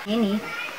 Ini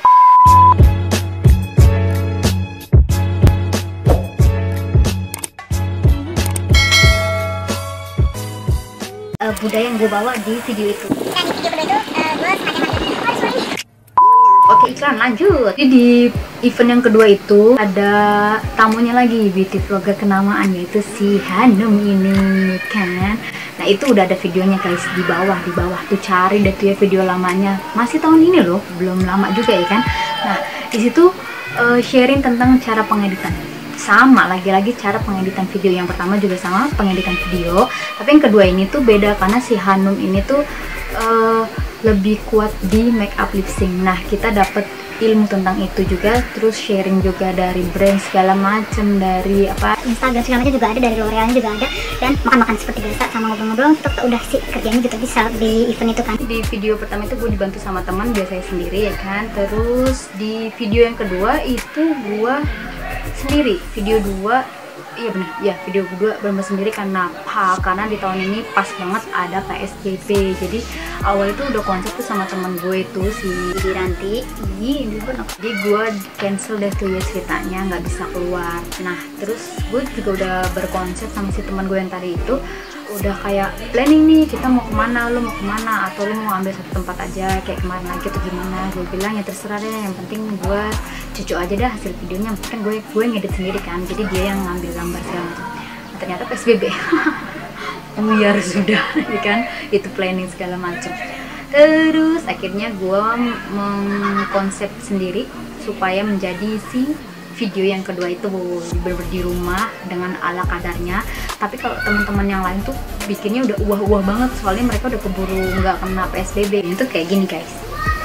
budaya yang gue bawa di video itu. Dan di video kedua itu gue sengaja Oke, iklan lanjut. Jadi di event yang kedua itu ada tamunya lagi, beauty vlogger kenamaan, yaitu si Hanum ini kan. Nah itu udah ada videonya guys, di bawah tuh cari deh tuh ya video lamanya. Masih tahun ini loh, belum lama juga ya kan. Nah di situ sharing tentang cara pengeditan. Sama lagi-lagi cara pengeditan video. Yang pertama juga sama pengeditan video, tapi yang kedua ini tuh beda karena si Hanum ini tuh lebih kuat di make up lip sync. Nah kita dapat ilmu tentang itu juga, terus sharing juga dari brand segala macem, dari apa Instagram segala macam juga ada, dari L'Oreal juga ada, dan makan-makan seperti biasa sama ngobrol-ngobrol. Tetap udah sih kerjanya gitu bisa di event itu kan. Di video pertama itu gue dibantu sama teman, biasanya sendiri ya kan. Terus di video yang kedua itu gue sendiri. Video 2 iya benar, ya video kedua benar sendiri. Karena di tahun ini pas banget ada PSBB. Jadi awal itu udah konsep tuh sama teman gue itu si Ranti. Jadi gue cancel deh tuh ya ceritanya, nggak bisa keluar. Nah terus gue juga udah berkonsep sama si teman gue yang tadi itu, udah kayak planning nih, kita mau kemana, lu mau kemana, atau lu mau ambil satu tempat aja kayak kemarin lagi atau gimana. Gue bilang ya terserah deh, yang penting gue cucu aja dah hasil videonya, kan gue ngedit sendiri kan, jadi dia yang ngambil gambar segala macam. Nah, ternyata PSBB buyar sudah ya kan, itu planning segala macam. Terus akhirnya gue mengkonsep sendiri supaya menjadi si video yang kedua itu bener-bener di rumah dengan ala kadarnya. Tapi kalau teman-teman yang lain tuh bikinnya udah uah-uah banget, soalnya mereka udah keburu nggak kena PSBB. Itu kayak gini guys.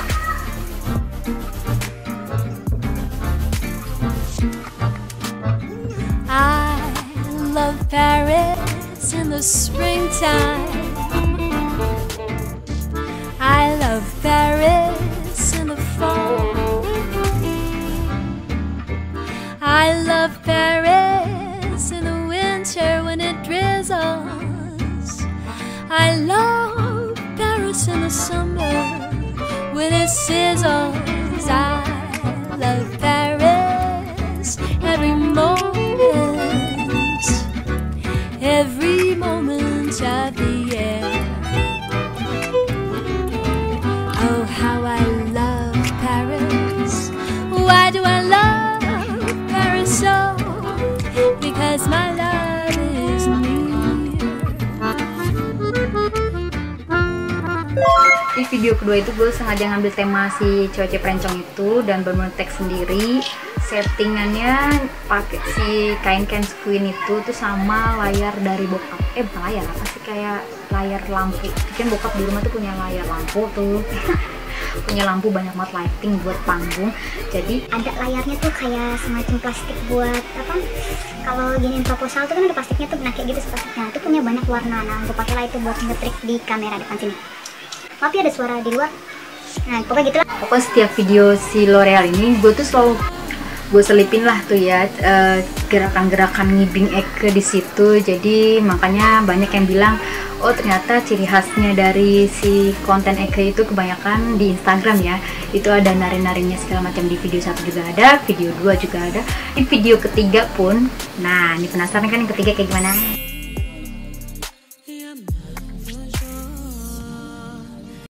I love Paris in the springtime. I love Paris in the fall. I love Paris in the winter when it drizzles. I love Paris in the summer when it sizzles. I love Paris every moment of the year. Oh, how I love Paris. Why do I love Paris so? Because my love is near. Di video kedua itu gue sengaja ngambil tema si cewek perencong itu dan bener-bener tag sendiri. Settingannya pakai si kain queen itu tuh sama layar dari bokap. Bukan layar, apa sih, kayak layar lampu. Kan bokap di rumah tuh punya layar lampu tuh. Punya lampu banyak banget lighting buat panggung. Jadi Ada layarnya tuh kayak semacam plastik buat apa? Kalau giniin proposal tuh kan ada plastiknya tuh, nah kayak gitu plastiknya. Itu punya banyak warna. Nah, gue pakai lah itu buat nge-trick di kamera depan sini. Maaf ya ada suara di luar. Nah, pokoknya gitulah. pokoknya setiap video si L'Oreal ini gue tuh selalu gue selipin lah tuh ya gerakan-gerakan ngibing Eke di situ. Jadi makanya banyak yang bilang, oh ternyata ciri khasnya dari si konten Eke itu kebanyakan di Instagram ya, itu ada nari-narinya segala macam. Di video 1 juga ada, video 2 juga ada, di video ketiga pun. Nah ini penasaran kan yang ketiga kayak gimana?